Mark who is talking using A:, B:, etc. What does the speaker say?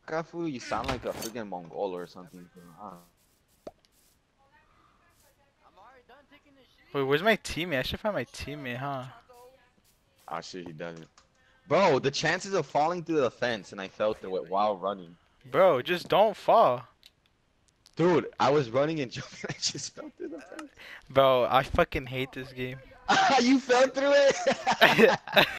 A: Kafu, you sound like a freaking Mongol or something. Bro. I don't know.
B: Wait, where's my teammate? I should find my teammate, huh?
A: Oh shit, he doesn't. Bro, the chances of falling through the fence and I fell through it while running.
B: Bro, just don't fall.
A: Dude, I was running and jumping. I just fell through the fence.
B: Bro, I fucking hate this game.
A: You fell through it?